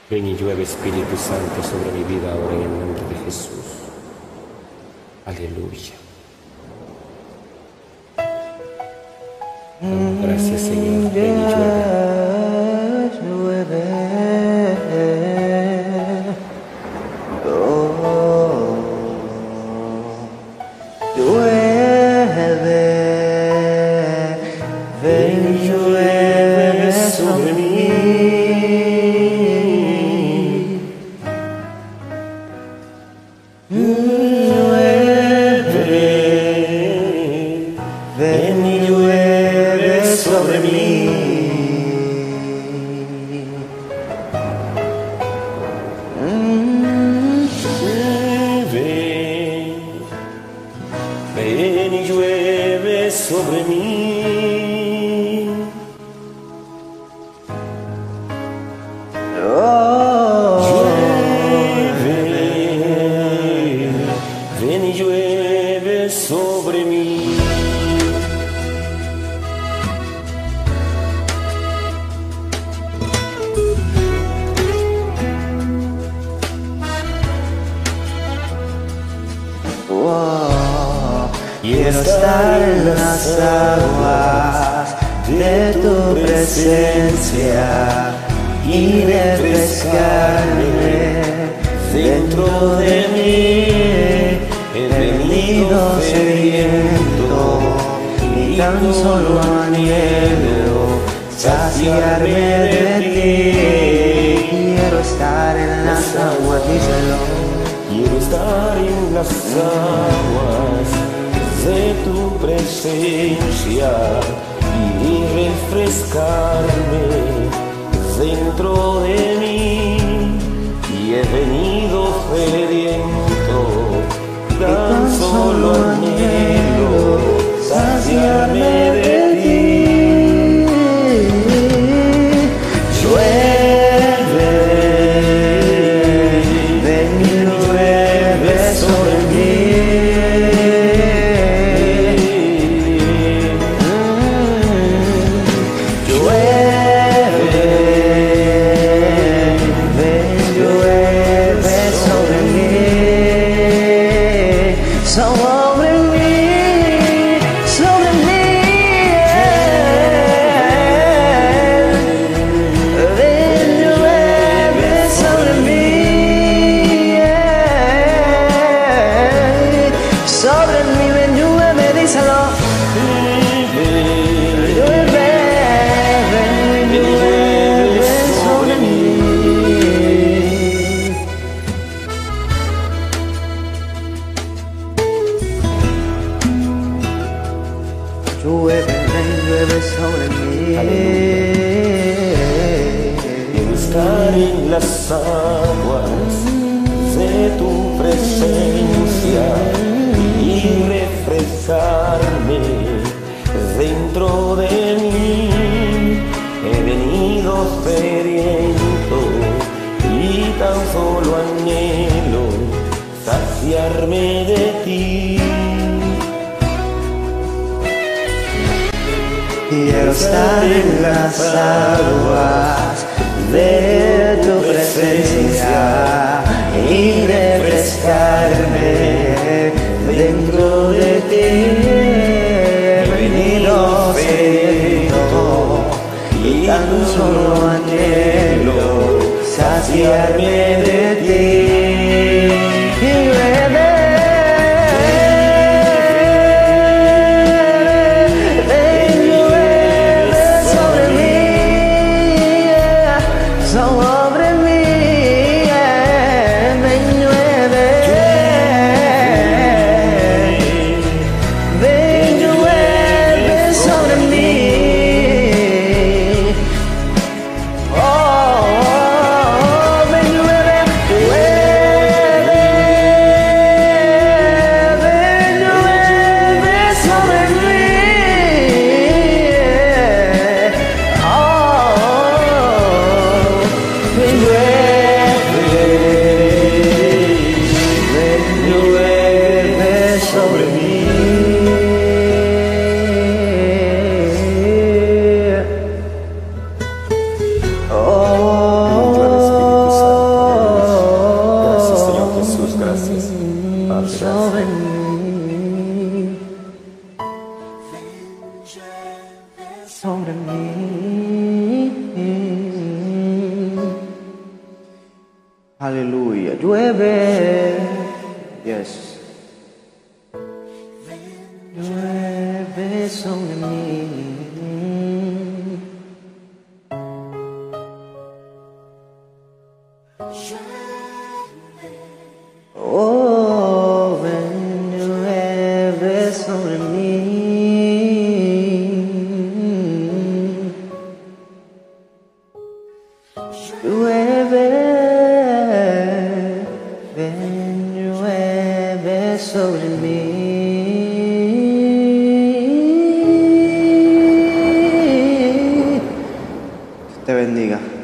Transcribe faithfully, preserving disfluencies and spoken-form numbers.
Ven y llueve, Espíritu Santo, sobre mi vida ahora en el nombre de Jesús. Aleluya. Oh, gracias, Señor. Ven y llueve. Llueve. Oh, llueve. Ven y llueve sobre mí. Ven y llueve sobre mí. Llueve, ven y llueve sobre mí. Oh, Llueve, ven y llueve sobre mí. oh, quiero estar en las aguas de tu presencia y refrescarme dentro de mí. He venido sediento y tan solo anhelo saciarme de ti. Quiero estar en las aguas, díselo. Quiero estar en las aguas de tu presencia y refrescarme dentro de mí. Y he venido sediento, tan solo anhelo saciarme de ti. Llueve, ven y llueve sobre mí. Llueve, ven, llueve sobre mí. Sobre mí, sobre mí. Ven, llueve sobre mí. Sobre mí, ven, llueve, díselo. Llueve, ven, llueve sobre mí. Llueve, ven, llueve sobre mí. Quiero estar en las aguas de tu presencia y refrescarme dentro de mí. He venido sediento y tan solo anhelo saciarme de ti. Quiero estar en las aguas de tu presencia y refrescarme dentro de ti. He venido sediento y tan solo anhelo saciarme de ti. Llueve, ven, llueve sobre mí, sobre mí, ven, llueve, ven, llueve sobre mí. Oh, ven, llueve, llueve, ven, llueve sobre mí. Oh, ven, llueve, ven, llueve sobre mí. Oh, Aleluya. Llueve. Yes. Llueve sobre mí. Oh, ven, llueve sobre mí. Llueve, ven, llueve sobre mí. Te bendiga.